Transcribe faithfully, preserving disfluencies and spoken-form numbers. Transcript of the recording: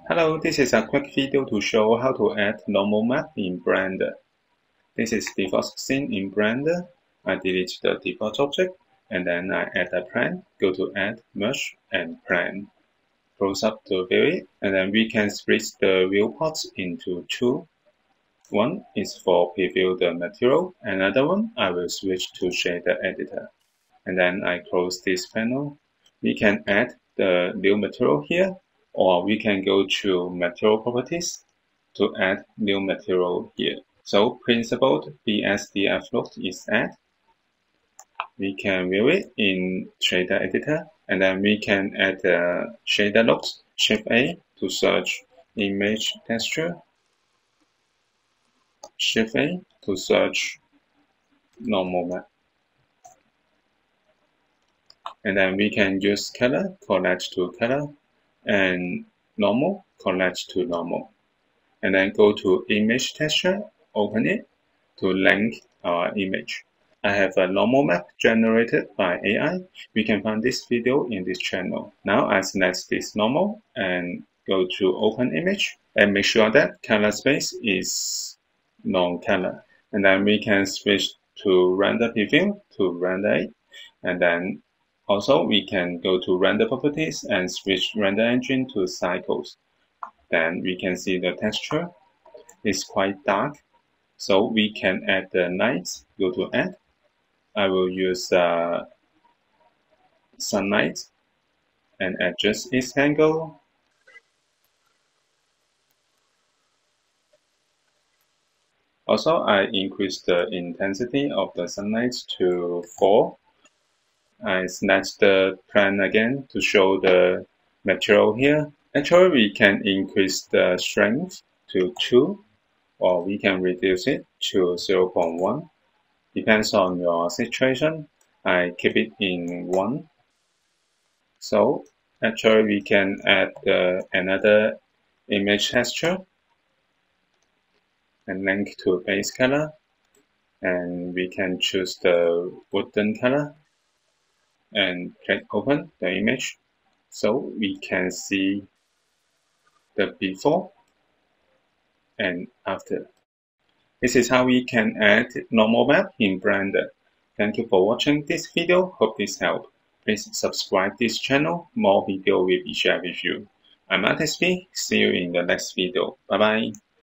Hello, this is a quick video to show how to add normal map in Blender. This is the first scene in Blender. I delete the default object and then I add a plane. Go to Add, Merge, and Plane. Close up to view it, and then we can split the viewports into two. One is for preview the material, another one I will switch to shader editor. And then I close this panel. We can add the new material here, or we can go to material properties to add new material here. So principled B S D F look is add. We can view it in shader editor, and then we can add the shader looks, Shift A to search image texture, Shift A to search normal map. And then we can use color, collapse to color, and normal, collapse to normal. And then go to image texture, open it to link our image. I have a normal map generated by A I. We can find this video in this channel. Now I select this normal and go to open image and make sure that color space is non-color. And then we can switch to render preview to render it. And then also we can go to render properties and switch render engine to cycles. Then we can see the texture is quite dark. So we can add the light, go to add. I will use uh, sunlight and adjust its angle. Also, I increase the intensity of the sunlight to four. I select the plane again to show the material here. Actually, we can increase the strength to two, or we can reduce it to zero point one. Depends on your situation. I keep it in one. So actually we can add uh, another image texture and link to base color, and we can choose the wooden color and click open the image so we can see the before and after. This is how we can add normal map in Blender. Thank you for watching this video. Hope this helped. Please subscribe this channel. More video will be shared with you. I'm Artist B. See you in the next video. Bye bye.